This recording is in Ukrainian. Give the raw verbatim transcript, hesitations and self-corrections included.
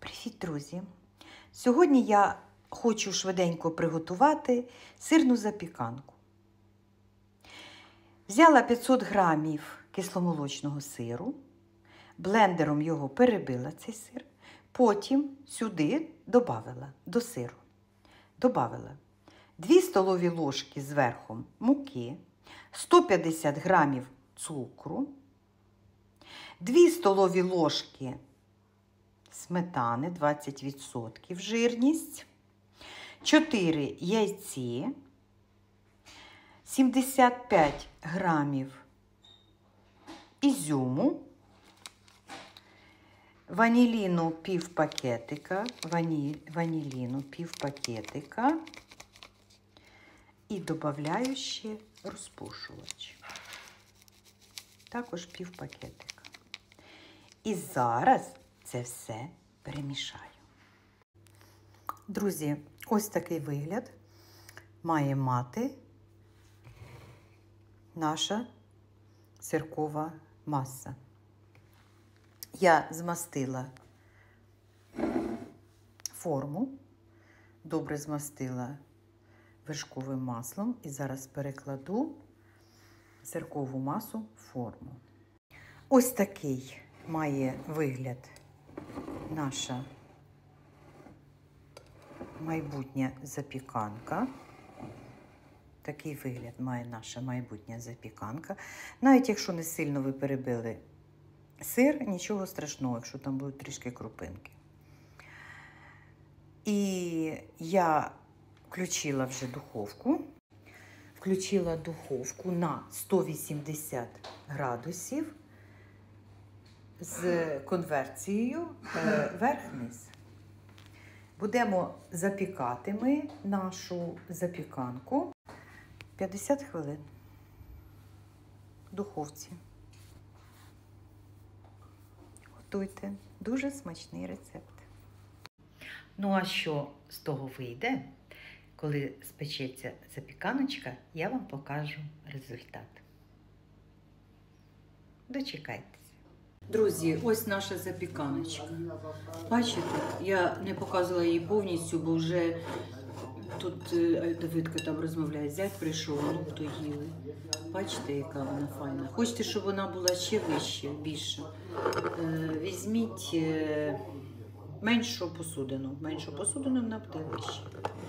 Привіт, друзі! Сьогодні я хочу швиденько приготувати сирну запіканку. Взяла п'ятсот грамів кисломолочного сиру, блендером його перебила цей сир, потім сюди додала до сиру. Добавила дві столові ложки зверху муки, сто п'ятдесят грамів цукру, дві столові ложки сметани, двадцять відсотків жирність, чотири яйці, сімдесят п'ять грамів ізюму, ваніліну пів пакетика, вані, ваніліну пів пакетика і додаю ще розпушувач. Також пів пакетика. І зараз це все перемішаю. Друзі, ось такий вигляд має мати наша сиркова маса. Я змастила форму, добре змастила вершковим маслом і зараз перекладу сиркову масу в форму. Ось такий має вигляд наша майбутня запіканка. Такий вигляд має наша майбутня запіканка. Навіть якщо не сильно ви перебили сир, нічого страшного, якщо там будуть трішки крупинки. І я включила вже духовку. Включила духовку на сто вісімдесят градусів з конверцією верх-низ. Будемо запікати ми нашу запіканку п'ятдесят хвилин в духовці. Готуйте. Дуже смачний рецепт. Ну а що з того вийде, коли спечеться запіканочка, я вам покажу результат. Дочекайтеся. Друзі, ось наша запіканочка. Бачите, я не показувала її повністю, бо вже тут Давидка там розмовляє, зять прийшов, ну хто їли. Бачите, яка вона файна. Хочете, щоб вона була ще вища, більше? Візьміть меншу посудину. Меншу посудину вона буде вища.